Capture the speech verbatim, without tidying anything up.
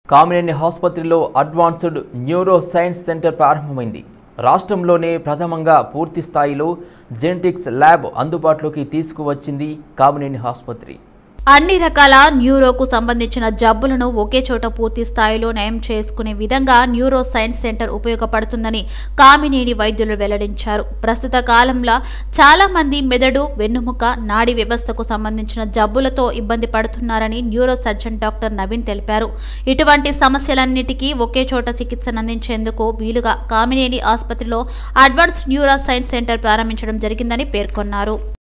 కామినేని ఆసుపత్రిలో advanced neuro science centre ప్రారంభమైంది. రాష్ట్రంలోనే ప్రథమంగా పూర్తి స్థాయిలో జెనెటిక్స్ ల్యాబ్ అందుబాటులోకి తీసుకువచ్చింది కామినేని ఆసుపత్రి. అన్ని రకాల న్యూరోకు సంబంధించిన జబ్బులను ఒకే చోట పూర్తి స్థాయిలో నయం చేసుకునే విధంగా న్యూరో సైన్స్ సెంటర్ ఉపయోగపడుతుందని కామినేని వైద్యులు వెల్లడించారు. ప్రస్తుత కాలంలో చాలా మంది మెదడు, వెన్నుముక, నాడీ వ్యవస్థకు సంబంధించిన జబ్బులతో ఇబ్బంది పడుతున్నారని న్యూరో సర్జన్ డాక్టర్ నవీన్ తెలిపారు. ఇటువంటి సమస్యలన్నిటికీ ఒకే చోట చికిత్సను అందించేందుకు వీలుగా కామినేని ఆసుపత్రిలో అడ్వాన్స్డ్ న్యూరో సైన్స్ సెంటర్ ప్రారంభించడం జరిగిందని పేర్కొన్నారు.